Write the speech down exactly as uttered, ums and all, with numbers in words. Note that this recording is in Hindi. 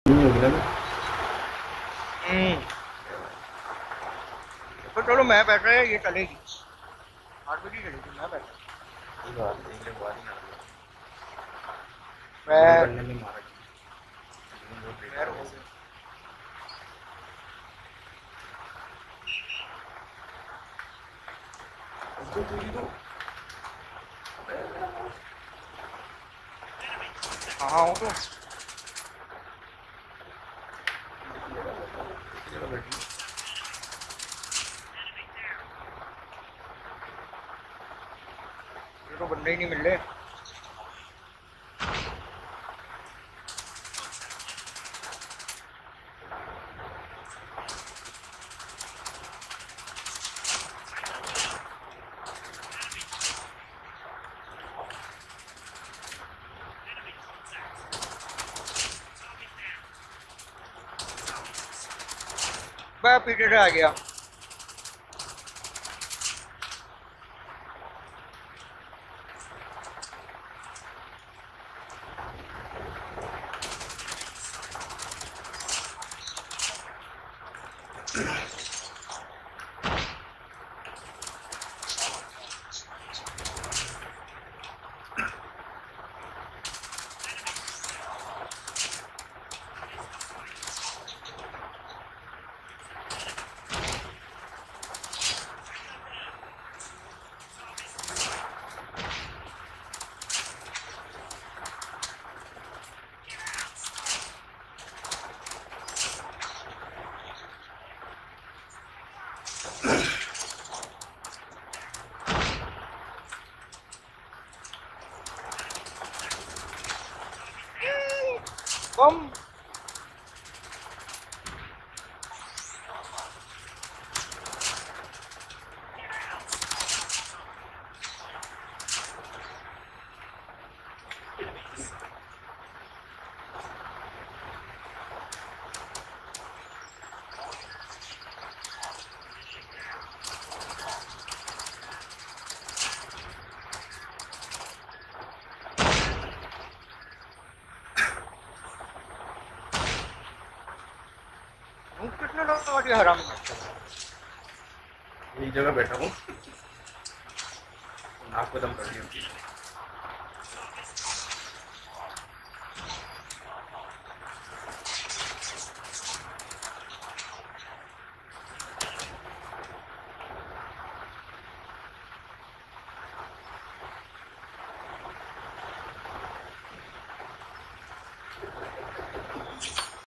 नहीं होगी ना। हम्म। तो चलो मैं बैठा है, ये चलेगी। आठ बजे चलेगी, मैं बैठा। ये बात नहीं है, बात नहीं आ रही। मैं करने में मारा बहुत खैर बेकार है हो वैसे। गया। उसको पूरी तो हाँ हाँ, हूँ तो। जगह बैठी। ये तो बंदे ही नहीं मिल रहे। मैं पीछे से आ गया। बम। भूख कितने लगा दिया हराम में। एक जगह बैठा हूँ, नाक को दम कर दिया।